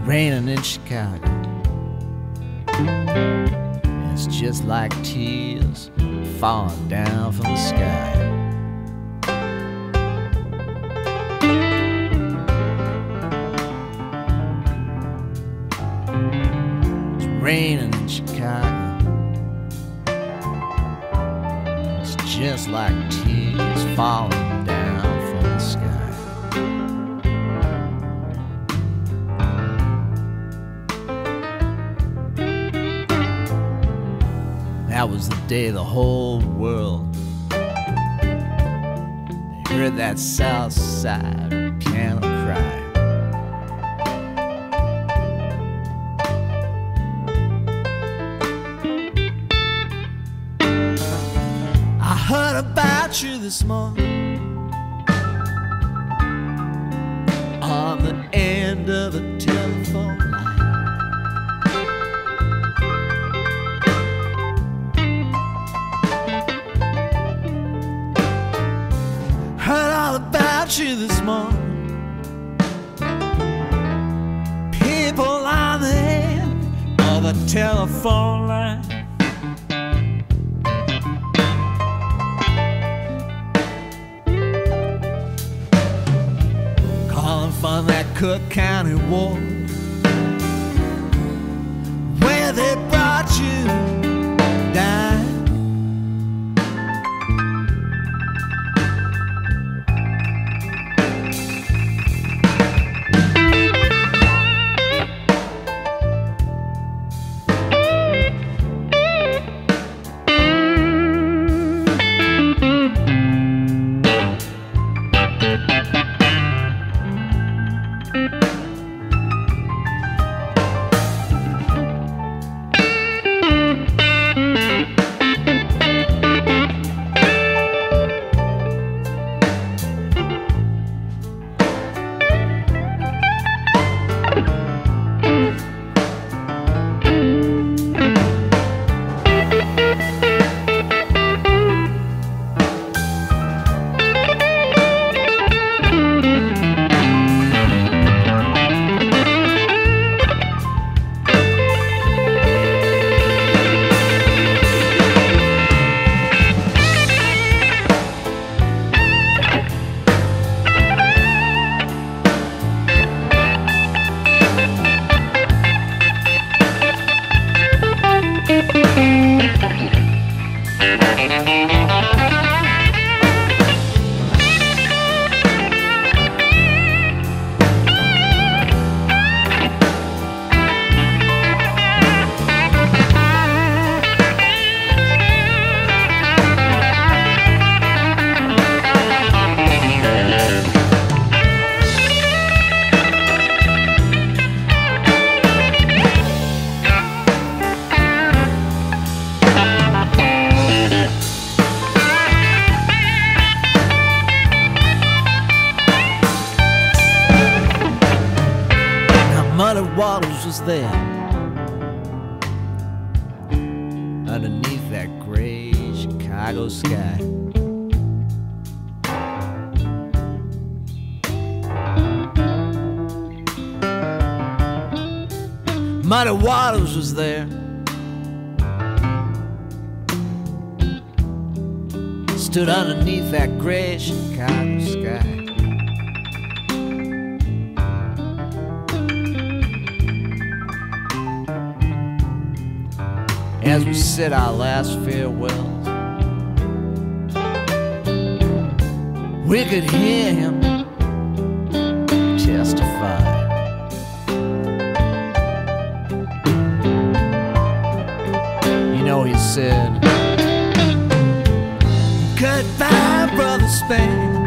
raining in Chicago, and it's just like tears falling down from the sky. It's raining in Chicago, it's just like tears falling down from the sky. That was the day the whole world heard that South Side piano cry. I heard about you this morning on the end of the telephone line. Heard all about you this morning. People on the end of the telephone line. Calling from that Cook County ward where they brought you down. Muddy Waters was there underneath that gray Chicago sky. Muddy Waters was there stood underneath that gray Chicago sky. As we said our last farewells, we could hear him testify. You know, he said, "Goodbye, brother Spain.